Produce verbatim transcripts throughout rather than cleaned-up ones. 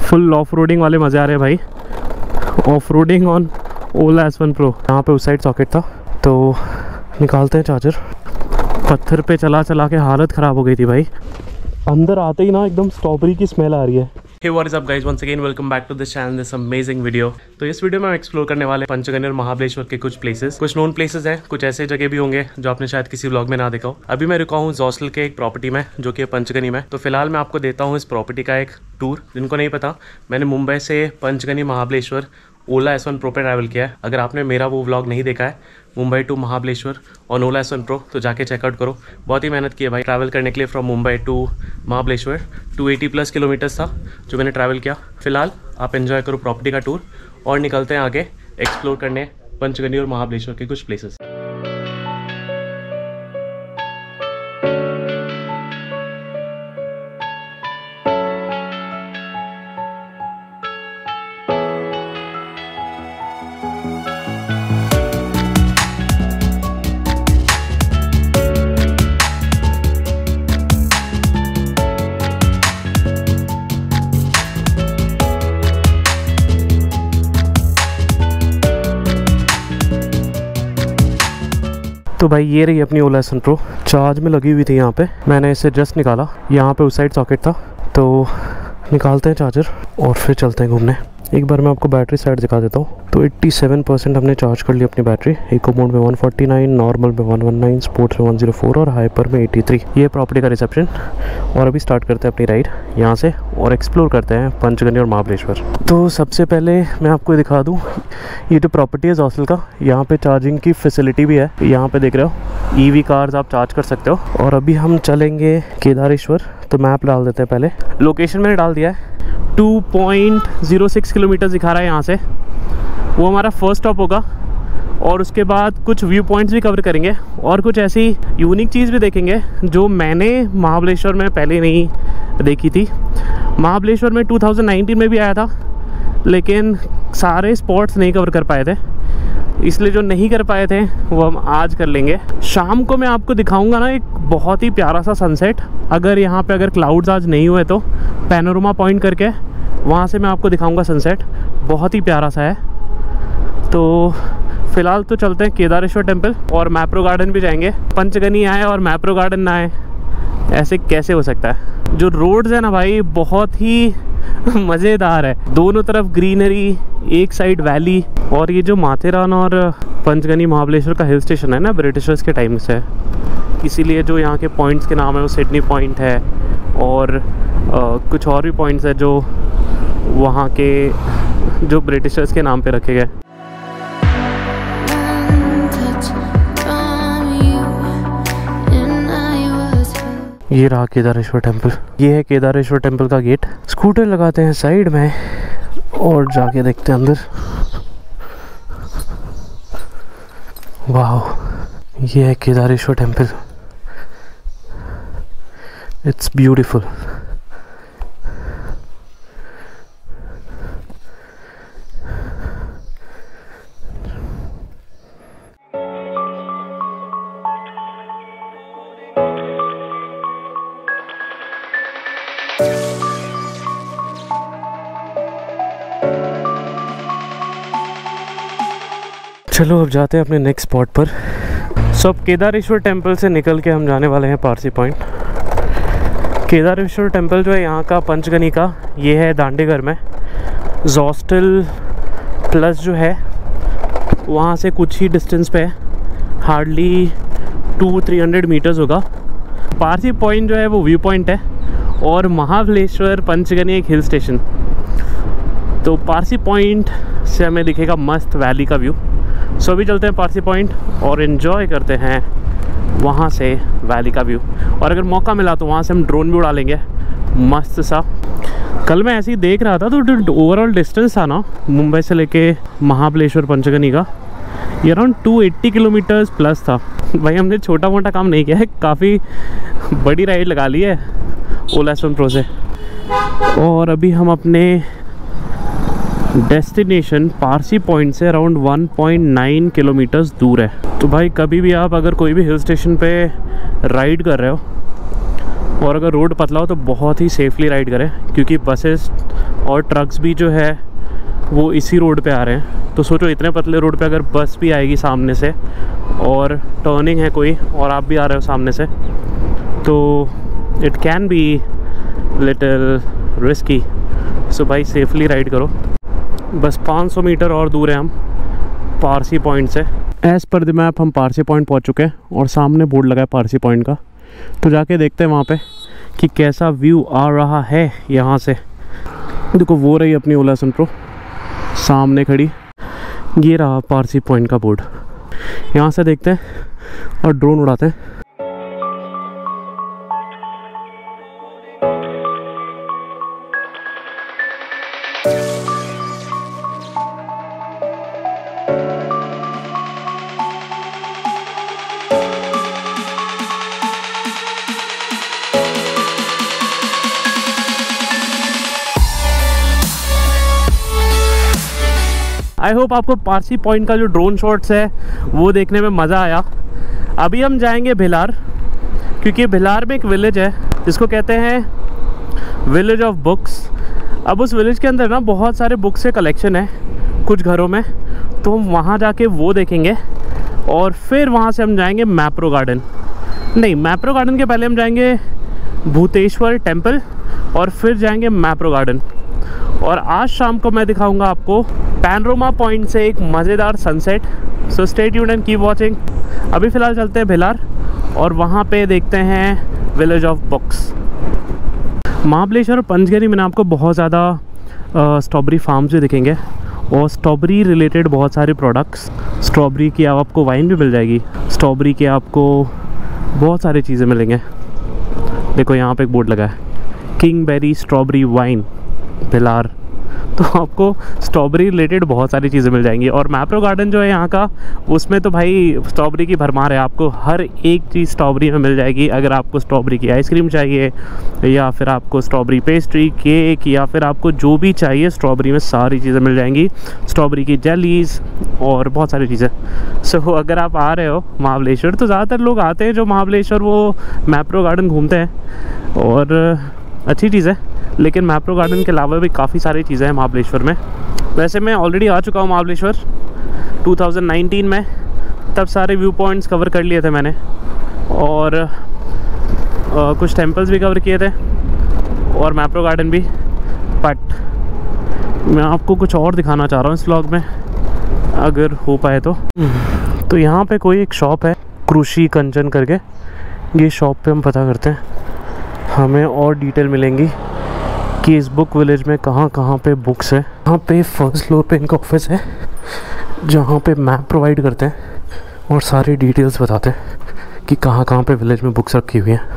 Full off roading वाले मज़े आ रहे हैं भाई। Off roading on Ola S one pro. यहाँ पे उस साइड सॉकेट था तो निकालते हैं चार्जर। पत्थर पे चला चला के हालत ख़राब हो गई थी भाई। अंदर आते ही ना एकदम स्ट्रॉबेरी की स्मेल आ रही है। Hey, what is up guys? Once again welcome back to this channel, this amazing video। तो इस वीडियो में हम एक्सप्लोर करने वाले पंचगनी और महाबलेश्वर के कुछ प्लेसेस, कुछ नोन प्लेसेस हैं, कुछ ऐसे जगह भी होंगे जो आपने शायद किसी व्लॉग में ना देखा हो। अभी मैं रुका हूँ जॉस्टल के एक प्रॉपर्टी में जो कि पंचगनी में। तो फिलहाल मैं आपको देता हूँ इस प्रॉपर्टी का एक टूर। जिनको नहीं पता, मैंने मुंबई से Panchgani Mahabaleshwar Ola S one pro पे ट्रैवल किया है। अगर आपने मेरा वो व्लॉग नहीं देखा है Mumbai to Mahabaleshwar on Ola S one pro तो जाके चेकआउट करो। बहुत ही मेहनत की है भाई ट्रैवल करने के लिए। From Mumbai to Mahabaleshwar two eighty plus kilometres था जो मैंने ट्रैवल किया। फिलहाल आप एंजॉय करो प्रॉपर्टी का टूर और निकलते हैं आगे एक्सप्लोर करने पंचगनी और महाबलेश्वर के कुछ प्लेसेस। तो भाई ये रही अपनी Ola S one pro. Charge में लगी हुई थी यहाँ पे, मैंने इसे जस्ट निकाला। यहाँ पे उस साइड सॉकेट था तो निकालते हैं चार्जर और फिर चलते हैं घूमने। एक बार मैं आपको बैटरी साइड दिखा देता हूँ। तो सत्तासी परसेंट हमने चार्ज कर ली अपनी बैटरी। इको मोड में एक सौ उनचास, नॉर्मल में एक सौ उन्नीस, स्पोर्ट्स में एक सौ चार और हाइपर में तिरासी। ये प्रॉपर्टी का रिसेप्शन। और अभी स्टार्ट करते हैं अपनी राइड यहाँ से और एक्सप्लोर करते हैं पंचगनी और महाबलेश्वर। तो सबसे पहले मैं आपको दिखा दूँ, ये जो प्रॉपर्टी है जॉस्टल का, यहाँ पे चार्जिंग की फैसिलिटी भी है। यहाँ पे देख रहे हो ईवी कार्स आप चार्ज कर सकते हो। और अभी हम चलेंगे केदारेश्वर। तो मैप डाल देते हैं पहले। लोकेशन मैंने डाल दिया है, two point zero six kilometre दिखा रहा है यहाँ से। वो हमारा फर्स्ट स्टॉप होगा और उसके बाद कुछ व्यू पॉइंट्स भी कवर करेंगे और कुछ ऐसी यूनिक चीज़ भी देखेंगे जो मैंने महाबलेश्वर में पहले नहीं देखी थी। महाबलेश्वर में टू थाउजेंड नाइनटीन में भी आया था लेकिन सारे स्पॉट्स नहीं कवर कर पाए थे, इसलिए जो नहीं कर पाए थे वो हम आज कर लेंगे। शाम को मैं आपको दिखाऊंगा ना एक बहुत ही प्यारा सा सनसेट। अगर यहाँ पे अगर क्लाउड्स आज नहीं हुए तो पैनोरमा पॉइंट करके वहाँ से मैं आपको दिखाऊंगा सनसेट। बहुत ही प्यारा सा है। तो फिलहाल तो चलते हैं केदारेश्वर टेम्पल और मैप्रो गार्डन भी जाएंगे। पंचगनी आए और मैप्रो गार्डन ना आए, ऐसे कैसे हो सकता है। जो रोड्स है ना भाई बहुत ही मज़ेदार है। दोनों तरफ ग्रीनरी, एक साइड वैली। और ये जो माथेरान और पंचगनी महाबलेश्वर का हिल स्टेशन है ना ब्रिटिशर्स के टाइम से, इसीलिए जो यहाँ के पॉइंट्स के नाम है वो सिडनी पॉइंट है और आ, कुछ और भी पॉइंट्स है जो वहाँ के जो ब्रिटिशर्स के नाम पे रखे गए। ये रहा केदारेश्वर टेम्पल। ये है केदारेश्वर टेम्पल का गेट। स्कूटर लगाते हैं साइड में और जाके देखते हैं अंदर। वाह, ये है केदारेश्वर टेम्पल। It's beautiful. चलो अब जाते हैं अपने नेक्स्ट स्पॉट पर। सो अब केदारेश्वर टेम्पल से निकल के हम जाने वाले हैं पारसी पॉइंट। केदारेश्वर टेम्पल जो है यहाँ का पंचगनी का, ये है दांडेगर में। जॉस्टल प्लस जो है वहाँ से कुछ ही डिस्टेंस पे है, hardly two three hundred metres होगा। पारसी पॉइंट जो है वो व्यू पॉइंट है और महाबलेश्वर पंचगनी एक हिल स्टेशन। तो पारसी पॉइंट से हमें दिखेगा मस्त वैली का व्यू। सो अभी चलते हैं पारसी पॉइंट और इन्जॉय करते हैं वहाँ से वैली का व्यू। और अगर मौका मिला तो वहाँ से हम ड्रोन भी उड़ा लेंगे मस्त सा। कल मैं ऐसे ही देख रहा था तो ओवरऑल डिस्टेंस था ना मुंबई से लेके महाबलेश्वर पंचगनी का, ये around two eighty kilometres plus था। भाई हमने छोटा मोटा काम नहीं किया है, काफ़ी बड़ी राइड लगा ली है ओला एस वन प्रो से। और अभी हम अपने डेस्टिनेशन पारसी पॉइंट से around one point nine kilometres दूर है। तो भाई कभी भी आप अगर कोई भी हिल स्टेशन पे राइड कर रहे हो और अगर रोड पतला हो तो बहुत ही सेफली राइड करें, क्योंकि बसेस और ट्रक्स भी जो है वो इसी रोड पे आ रहे हैं। तो सोचो इतने पतले रोड पे अगर बस भी आएगी सामने से और टर्निंग है कोई और आप भी आ रहे हो सामने से, तो it can be little risky. So भाई सेफली राइड करो। बस पाँच सौ मीटर और दूर है हम पारसी पॉइंट से। एज़ पर द मैप हम पारसी पॉइंट पहुंच चुके हैं और सामने बोर्ड लगा है पारसी पॉइंट का, तो जाके देखते हैं वहाँ पे कि कैसा व्यू आ रहा है यहाँ से। देखो वो रही अपनी ओला सनप्रो सामने खड़ी, ये रहा पारसी पॉइंट का बोर्ड। यहाँ से देखते हैं और ड्रोन उड़ाते हैं। आई होप आपको पारसी पॉइंट का जो ड्रोन शॉट्स है वो देखने में मज़ा आया। अभी हम जाएंगे भिलार, क्योंकि भिलार में एक विलेज है जिसको कहते हैं विलेज ऑफ बुक्स। अब उस विलेज के अंदर ना बहुत सारे बुक्स के कलेक्शन है कुछ घरों में, तो हम वहाँ जाके वो देखेंगे और फिर वहाँ से हम जाएंगे मैप्रो गार्डन। नहीं, मैप्रो गार्डन के पहले हम जाएंगे भूतेश्वर टेम्पल और फिर जाएंगे मैप्रो गार्डन। और आज शाम को मैं दिखाऊंगा आपको पैनोरमा पॉइंट से एक मज़ेदार sunset. So stay tuned and keep watching. अभी फ़िलहाल चलते हैं भिलार और वहाँ पे देखते हैं विलेज ऑफ बुक्स। महाबलेश्वर और पंचगिरी में आपको बहुत ज़्यादा स्ट्रॉबेरी फार्म्स भी दिखेंगे और स्ट्रॉबेरी रिलेटेड बहुत सारे प्रोडक्ट्स। स्ट्रॉबेरी की आपको वाइन भी मिल जाएगी, स्ट्रॉबेरी के आपको बहुत सारी चीज़ें मिलेंगे। देखो यहाँ पे एक बोर्ड लगा है, किंगबेरी स्ट्रॉबेरी वाइन भिलार। तो आपको स्ट्रॉबेरी रिलेटेड बहुत सारी चीज़ें मिल जाएंगी। और मैप्रो गार्डन जो है यहाँ का, उसमें तो भाई स्ट्रॉबेरी की भरमार है। आपको हर एक चीज़ स्ट्रॉबेरी में मिल जाएगी। अगर आपको स्ट्रॉबेरी की आइसक्रीम चाहिए या फिर आपको स्ट्रॉबेरी पेस्ट्री, केक, या फिर आपको जो भी चाहिए स्ट्रॉबेरी में सारी चीज़ें मिल जाएंगी। स्ट्रॉबेरी की जेलीज़ और बहुत सारी चीज़ें। सो so, अगर आप आ रहे हो महाबलेश्वर, तो ज़्यादातर लोग आते हैं जो महाबलेश्वर वो मैप्रो गार्डन घूमते हैं और अच्छी चीज़ है। लेकिन मैप्रो गार्डन के अलावा भी काफ़ी सारी चीज़ें हैं महाबलेश्वर में। वैसे मैं ऑलरेडी आ चुका हूँ महाबलेश्वर दो हज़ार उन्नीस में, तब सारे व्यू पॉइंट्स कवर कर लिए थे मैंने और आ, कुछ टेम्पल्स भी कवर किए थे और मैप्रो गार्डन भी। बट मैं आपको कुछ और दिखाना चाह रहा हूँ इस व्लॉग में, अगर हो पाए तो। तो यहाँ पे कोई एक शॉप है कृषि कंचन करके, ये शॉप पे हम पता करते हैं, हमें और डिटेल मिलेंगी कि इस बुक विलेज में कहाँ कहाँ पे बुक्स है। यहाँ पे फर्स्ट फ्लोर पे इनका ऑफिस है जहाँ पे मैप प्रोवाइड करते हैं और सारी डिटेल्स बताते हैं कि कहाँ कहाँ पे विलेज में बुक्स रखी हुई हैं।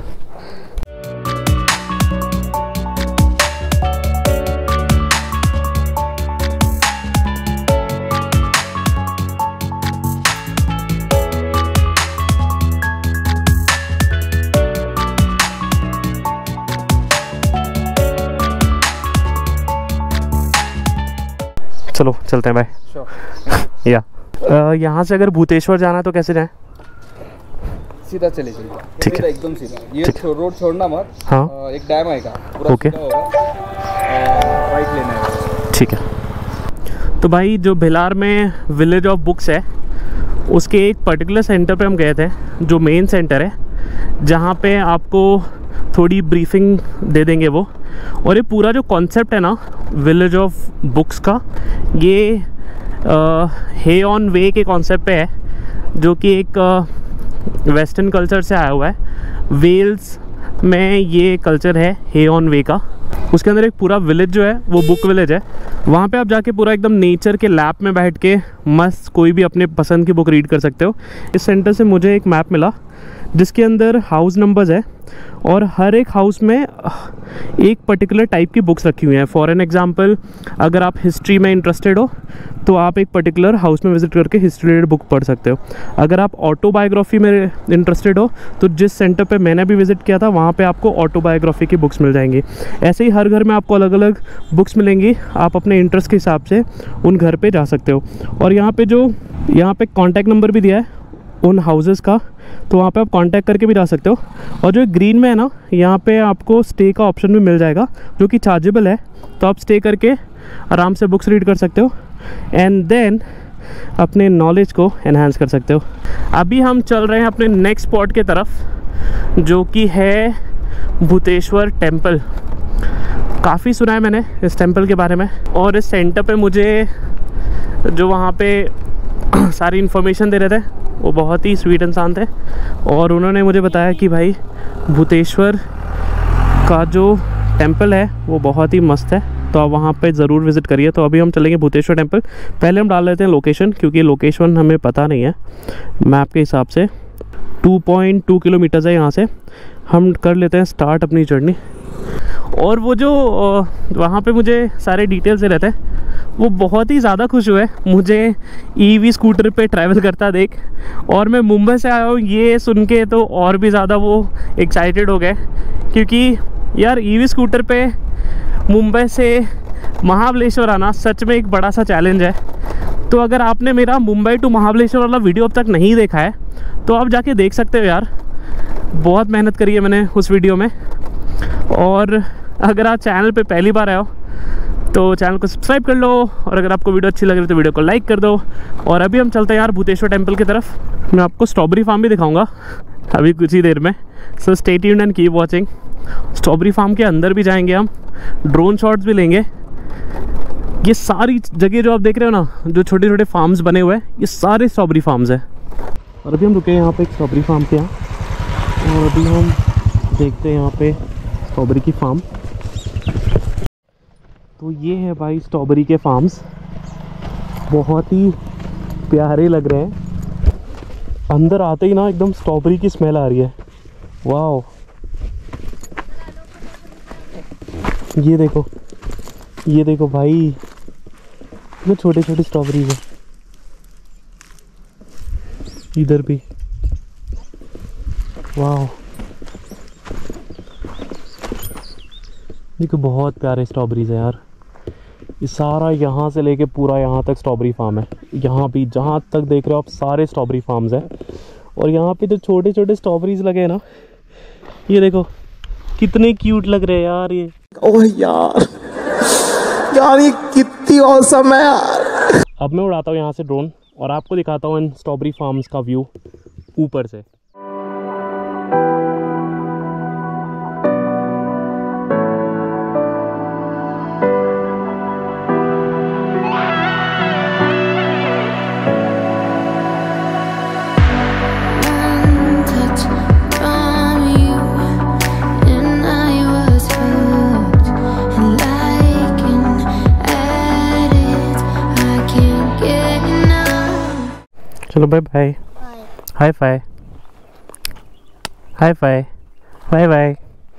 चलो चलते हैं भाई। sure. या यहाँ से अगर भूतेश्वर जाना है तो कैसे जाएं? सीधा चले जाइए, ठीक है, एकदम सीधा। ये छो, रोड छोड़ना मत। हाँ, एक डैम आएगा पूरा, ओके, राइट लेना है। ठीक है। तो भाई जो भिलार में विलेज ऑफ बुक्स है उसके एक पर्टिकुलर सेंटर पे हम गए थे, जो मेन सेंटर है, जहाँ पे आपको थोड़ी ब्रीफिंग दे देंगे वो। और ये पूरा जो कॉन्सेप्ट है ना विलेज ऑफ बुक्स का, ये हे ऑन वे के कॉन्सेप्ट पे है, जो कि एक वेस्टर्न कल्चर से आया हुआ है। वेल्स में ये कल्चर है हे ऑन वे का। उसके अंदर एक पूरा विलेज जो है वो बुक विलेज है। वहाँ पे आप जाके पूरा एकदम नेचर के लैब में बैठ के मस्त कोई भी अपने पसंद की बुक रीड कर सकते हो। इस सेंटर से मुझे एक मैप मिला जिसके अंदर हाउस नंबर्स है और हर एक हाउस में एक पर्टिकुलर टाइप की बुक्स रखी हुई हैं। फॉर एन एग्जांपल, अगर आप हिस्ट्री में इंटरेस्टेड हो तो आप एक पर्टिकुलर हाउस में विजिट करके हिस्ट्री रिलेटेड बुक पढ़ सकते हो। अगर आप ऑटोबायोग्राफी में इंटरेस्टेड हो तो जिस सेंटर पे मैंने भी विजिट किया था वहाँ पे आपको ऑटोबायोग्राफी की बुक्स मिल जाएंगी। ऐसे ही हर घर में आपको अलग अलग बुक्स मिलेंगी, आप अपने इंटरेस्ट के हिसाब से उन घर पे जा सकते हो। और यहाँ पे जो यहाँ पे कॉन्टैक्ट नंबर भी दिया है, उन हाउसेस का, तो वहाँ पे आप कांटेक्ट करके भी जा सकते हो। और जो ग्रीन में है ना, यहाँ पे आपको स्टे का ऑप्शन भी मिल जाएगा जो कि चार्जेबल है, तो आप स्टे करके आराम से बुक्स रीड कर सकते हो एंड देन अपने नॉलेज को एनहांस कर सकते हो। अभी हम चल रहे हैं अपने नेक्स्ट स्पॉट के तरफ जो कि है भूतेश्वर टेम्पल। काफ़ी सुना है मैंने इस टेम्पल के बारे में, और इस सेंटर पे मुझे जो वहाँ पे सारी इन्फॉर्मेशन दे रहे थे वो बहुत ही स्वीट इंसान थे, और उन्होंने मुझे बताया कि भाई भूतेश्वर का जो टेम्पल है वो बहुत ही मस्त है, तो आप वहाँ पे ज़रूर विज़िट करिए। तो अभी हम चलेंगे भूतेश्वर टेम्पल। पहले हम डाल लेते हैं लोकेशन, क्योंकि लोकेशन हमें पता नहीं है मैप के हिसाब से। टू पॉइंट टू किलोमीटर्स है यहाँ से। हम कर लेते हैं स्टार्ट अपनी जर्नी। और वो जो वहाँ पे मुझे सारे डिटेल्स दे रहे थे वो बहुत ही ज़्यादा खुश हुए मुझे ईवी स्कूटर पे ट्रैवल करता देख, और मैं मुंबई से आया हूँ ये सुन के तो और भी ज़्यादा वो एक्साइटेड हो गए, क्योंकि यार ईवी स्कूटर पे मुंबई से महाबलेश्वर आना सच में एक बड़ा सा चैलेंज है। तो अगर आपने मेरा मुंबई टू महाबलेश्वर वाला वीडियो अब तक नहीं देखा है तो आप जाके देख सकते हो यार, बहुत मेहनत करी है मैंने उस वीडियो में। और अगर आप चैनल पे पहली बार आए हो तो चैनल को सब्सक्राइब कर लो, और अगर आपको वीडियो अच्छी लग रही है तो वीडियो को लाइक कर दो। और अभी हम चलते हैं यार भूतेश्वर टेम्पल की तरफ। मैं आपको स्ट्रॉबेरी फार्म भी दिखाऊंगा अभी कुछ ही देर में, so stay tuned and keep watching. Strawberry farm के अंदर भी जाएंगे हम, ड्रोन शॉट्स भी लेंगे। ये सारी जगह जो आप देख रहे हो ना, जो छोटे छोटे फार्म्स बने हुए हैं, ये सारे स्ट्रॉबेरी फार्म्स हैं। और अभी हम रुके हैं यहाँ पे एक स्ट्रॉबेरी फार्म के यहाँ, और अभी हम देखते हैं यहाँ पे स्ट्रॉबेरी की फार्म। तो ये है भाई स्ट्रॉबेरी के फार्म्स, बहुत ही प्यारे लग रहे हैं। अंदर आते ही ना एकदम स्ट्रॉबेरी की स्मेल आ रही है। वाह, ये देखो ये देखो भाई, ये छोटे छोटे स्ट्रॉबेरीज है। इधर भी वाह, देखो बहुत प्यारे स्ट्रॉबेरीज है यार। ये सारा यहाँ से लेके पूरा यहाँ तक स्ट्रॉबेरी फार्म है। यहाँ भी जहाँ तक देख रहे हो आप सारे स्ट्रॉबेरी फार्म्स हैं। और यहाँ पे जो छोटे छोटे स्ट्रॉबेरीज लगे हैं ना, ये देखो कितने क्यूट लग रहे हैं यार ये। ओह यार यार ये कितनी औसम है यार। अब मैं उड़ाता हूँ यहाँ से ड्रोन और आपको दिखाता हूँ इन स्ट्रॉबेरी फार्म्स का व्यू ऊपर से। चलो bye bye, hi fi, hi fi, bye bye.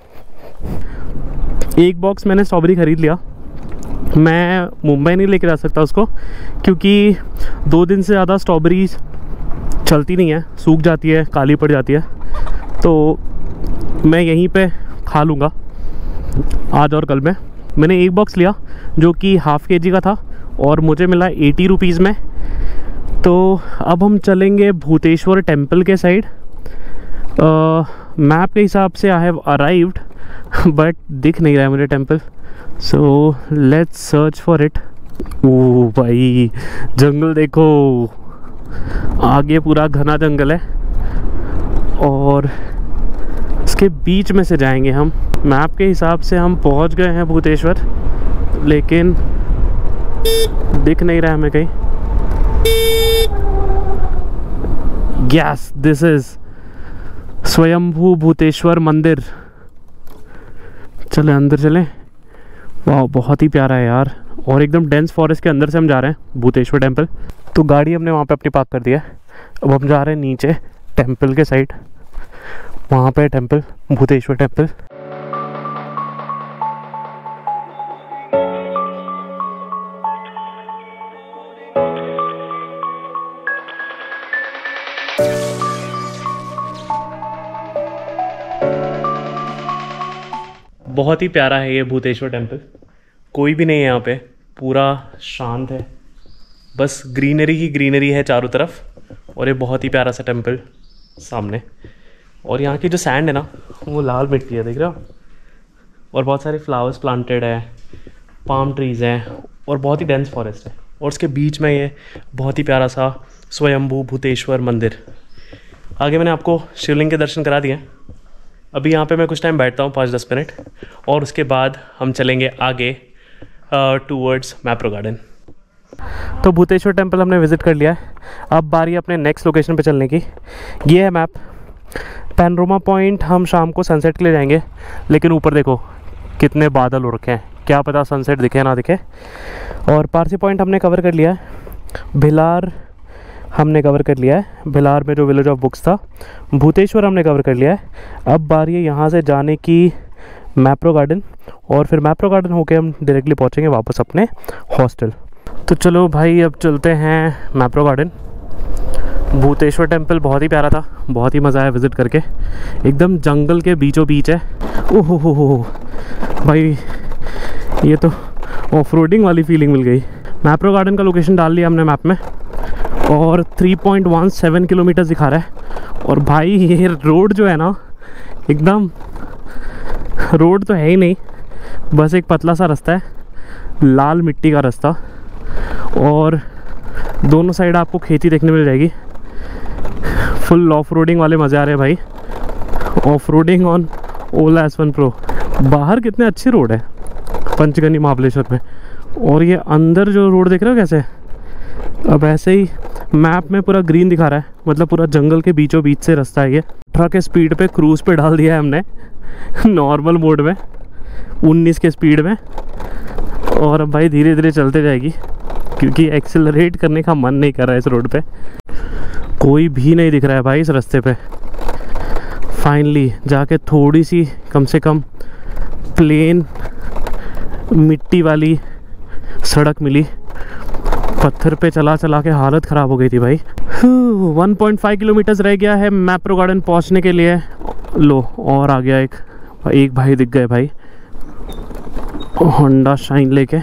एक बॉक्स मैंने स्ट्रॉबेरी ख़रीद लिया। मैं मुंबई नहीं लेके जा सकता उसको, क्योंकि दो दिन से ज़्यादा स्ट्रॉबेरी चलती नहीं है, सूख जाती है, काली पड़ जाती है। तो मैं यहीं पे खा लूँगा आज और कल में। मैंने एक बॉक्स लिया जो कि हाफ़ के जी का था और मुझे मिला एटी रुपीज़ में। तो अब हम चलेंगे भूतेश्वर टेम्पल के साइड। मैप के हिसाब से आई हैव अराइव्ड, बट दिख नहीं रहा है मुझे temple, so let's search for it. Oh भाई जंगल देखो, आगे पूरा घना जंगल है और इसके बीच में से जाएंगे हम। मैप के हिसाब से हम पहुंच गए हैं भूतेश्वर, लेकिन दिख नहीं रहा है हमें कहीं। यस, दिस इज स्वयंभू भूतेश्वर मंदिर। चले अंदर चलें। वाह बहुत ही प्यारा है यार, और एकदम डेंस फॉरेस्ट के अंदर से हम जा रहे हैं भूतेश्वर टेम्पल। तो गाड़ी हमने वहाँ पे अपनी पार्क कर दिया है। अब हम जा रहे हैं नीचे टेम्पल के साइड, वहाँ पे टेम्पल, भूतेश्वर टेम्पल। बहुत ही प्यारा है ये भूतेश्वर टेम्पल। कोई भी नहीं है यहाँ पे, पूरा शांत है, बस ग्रीनरी ही ग्रीनरी है चारों तरफ। और ये बहुत ही प्यारा सा टेम्पल सामने। और यहाँ की जो सैंड है ना वो लाल मिट्टी है, देख रहे हो। और बहुत सारे फ्लावर्स प्लांटेड है, पाम ट्रीज़ हैं और बहुत ही डेंस फॉरेस्ट है। और उसके बीच में ये बहुत ही प्यारा सा स्वयंभू भूतेश्वर मंदिर। आगे मैंने आपको शिवलिंग के दर्शन करा दिए। अभी यहाँ पे मैं कुछ टाइम बैठता हूँ, पाँच दस मिनट, और उसके बाद हम चलेंगे आगे टूवर्ड्स मैप्रो गार्डन। तो भूतेश्वर टेम्पल हमने विज़िट कर लिया है। अब बारी अपने नेक्स्ट लोकेशन पे चलने की। ये है मैप। पैनोरमा पॉइंट हम शाम को सनसेट के लिए जाएंगे, लेकिन ऊपर देखो कितने बादल हो रखे हैं, क्या पता सनसेट दिखे ना दिखे। और पारसी पॉइंट हमने कवर कर लिया है। भिलार हमने कवर कर लिया है, भिलार में जो विलेज ऑफ बुक्स था। भूतेश्वर हमने कवर कर लिया है। अब बारी है यहाँ से जाने की मैप्रो गार्डन, और फिर मैप्रो गार्डन होके हम डायरेक्टली पहुँचेंगे वापस अपने हॉस्टल। तो चलो भाई अब चलते हैं मैप्रो गार्डन। भूतेश्वर टेम्पल बहुत ही प्यारा था, बहुत ही मज़ा आया विज़िट करके। एकदम जंगल के बीचों बीच है। ओहो हो हो भाई, ये तो ऑफ रोडिंग वाली फीलिंग मिल गई। मैप्रो गार्डन का लोकेशन डाल लिया हमने मैप में, और three point one seven kilometre दिखा रहा है। और भाई ये रोड जो है ना, एकदम रोड तो है ही नहीं, बस एक पतला सा रास्ता है, लाल मिट्टी का रास्ता। और दोनों साइड आपको खेती देखने मिल जाएगी। फुल ऑफ रोडिंग वाले मज़े आ रहे हैं भाई। Off roading on Ola S one pro. बाहर कितने अच्छे रोड है पंचगनी महाबलेश्वर में। और ये अंदर जो रोड देख रहे हो कैसे, अब ऐसे ही मैप में पूरा ग्रीन दिखा रहा है, मतलब पूरा जंगल के बीचों बीच से रास्ता है ये। अठारह के स्पीड पे क्रूज़ पे डाल दिया है हमने नॉर्मल मोड में, उन्नीस के स्पीड में। और अब भाई धीरे धीरे चलते जाएगी, क्योंकि एक्सेलरेट करने का मन नहीं कर रहा है इस रोड पे। कोई भी नहीं दिख रहा है भाई इस रास्ते पे। फाइनली जाके थोड़ी सी कम से कम प्लेन मिट्टी वाली सड़क मिली। पत्थर पे चला चला के हालत ख़राब हो गई थी भाई। वन पॉइंट फाइव किलोमीटर्स रह गया है मैप्रो गार्डन पहुंचने के लिए। लो और आ गया एक एक भाई दिख गए भाई, होंडा शाइन लेके।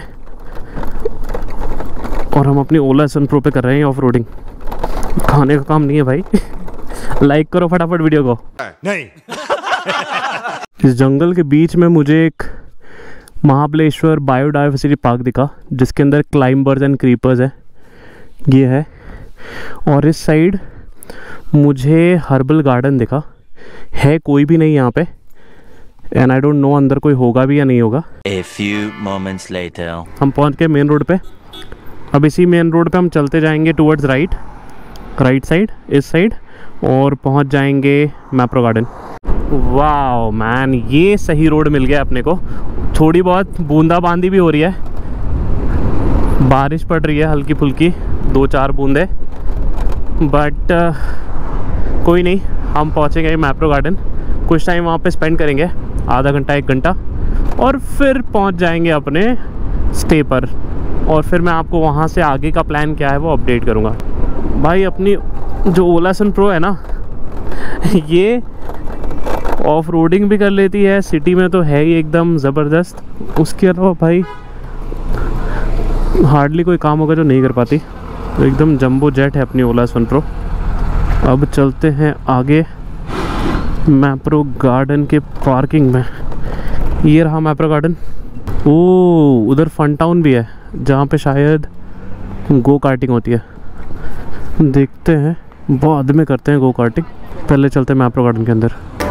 और हम अपनी ओला एस वन प्रो पे कर रहे हैं ऑफ रोडिंग। खाने का काम नहीं है भाई। लाइक करो फटाफट वीडियो को। नहीं इस जंगल के बीच में मुझे एक महाबलेश्वर बायोडाइवर्सिटी पार्क दिखा, जिसके अंदर क्लाइंबर्स एंड क्रीपर्स है, ये है। और इस साइड मुझे हर्बल गार्डन दिखा है, कोई भी नहीं यहाँ पे। एंड आई डोंट नो अंदर कोई होगा भी या नहीं होगा। A few moments later. हम पहुँच गए मेन रोड पे। अब इसी मेन रोड पे हम चलते जाएंगे टुवर्ड्स राइट, राइट साइड, इस साइड, और पहुँच जाएंगे मैप्रो गार्डन। वाओ मैन, ये सही रोड मिल गया अपने को। थोड़ी बहुत बूंदाबांदी भी हो रही है, बारिश पड़ रही है हल्की फुल्की, दो चार बूंदे, बट uh, कोई नहीं, हम पहुँचेंगे मैप्रो गार्डन। कुछ टाइम वहाँ पे स्पेंड करेंगे, आधा घंटा एक घंटा, और फिर पहुँच जाएंगे अपने स्टे पर। और फिर मैं आपको वहाँ से आगे का प्लान क्या है वो अपडेट करूँगा। भाई अपनी जो ओला एस वन प्रो है ना, ये ऑफ रोडिंग भी कर लेती है, सिटी में तो है ही एकदम ज़बरदस्त। उसके अलावा भाई हार्डली कोई काम होगा जो नहीं कर पाती। तो एकदम जंबो जेट है अपनी ओला एस वन प्रो। अब चलते हैं आगे मैप्रो गार्डन के पार्किंग में। ये रहा मैप्रो गार्डन। ओ उधर फन टाउन भी है, जहाँ पे शायद गो कार्टिंग होती है। देखते हैं, बाद में करते हैं गो कार्टिंग, पहले चलते हैं मैप्रो गार्डन के अंदर।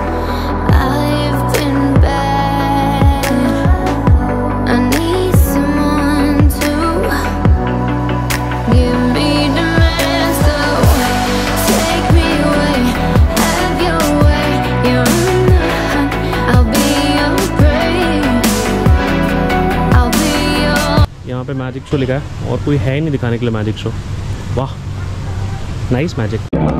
यहाँ पे मैजिक शो लिखा है और कोई है ही नहीं दिखाने के लिए मैजिक शो। वाह नाइस मैजिक।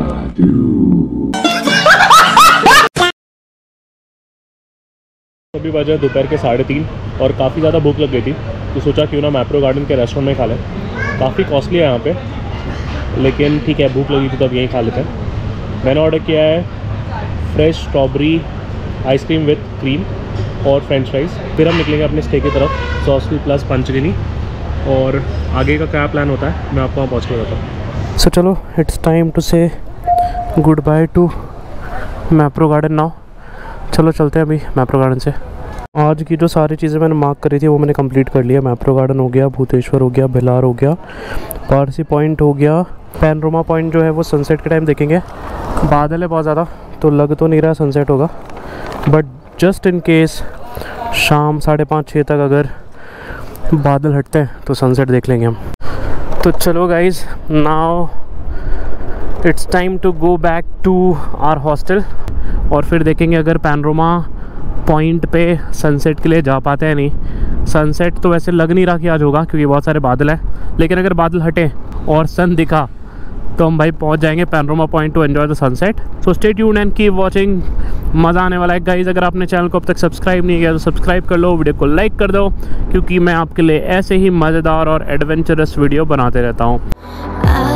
अभी बजे दोपहर के साढ़े तीन और काफ़ी ज़्यादा भूख लग गई थी, तो सोचा क्यों ना मैप्रो गार्डन के रेस्टोरेंट में खा लें। काफ़ी कॉस्टली है यहाँ पे, लेकिन ठीक है, भूख लगी थी तो अब यहीं खा लेते हैं। मैंने ऑर्डर किया है fresh strawberry ice cream with cream और फ्रेंच फ्राइज़। फिर हम निकलेंगे अपने स्टे की तरफ, सॉसल प्लस पंचगिनी, और आगे का क्या प्लान होता है मैं आपको वहाँ पहुँच के बताता हूँ। सो चलो, it's time to say good bye to Mapro garden now. चलो चलते हैं अभी मैप्रो गार्डन से। आज की जो सारी चीज़ें मैंने मार्क करी थी वो मैंने कंप्लीट कर लिया। मैप्रो गार्डन हो गया, भूतेश्वर हो गया, भिलार हो गया, पारसी पॉइंट हो गया। पैनोरमा पॉइंट जो है वो सनसेट के टाइम देखेंगे। बादल है बहुत ज़्यादा तो लग तो नहीं रहा सनसेट होगा, बट जस्ट इन केस शाम साढ़े पाँच छः तक अगर बादल हटते हैं तो सनसेट देख लेंगे हम। तो चलो guys, now it's time to go back to our hostel और फिर देखेंगे अगर पैनोरमा पॉइंट पे सनसेट के लिए जा पाते हैं नहीं। सनसेट तो वैसे लग नहीं रहा कि आज होगा क्योंकि बहुत सारे बादल हैं, लेकिन अगर बादल हटे और सन दिखा तो हम भाई पहुंच जाएंगे panorama point to enjoy the sunset. So stay tuned and keep watching, मज़ा आने वाला है गाइज। अगर आपने चैनल को अब तक सब्सक्राइब नहीं किया तो सब्सक्राइब कर लो, वीडियो को लाइक कर दो, क्योंकि मैं आपके लिए ऐसे ही मज़ेदार और एडवेंचरस वीडियो बनाते रहता हूँ।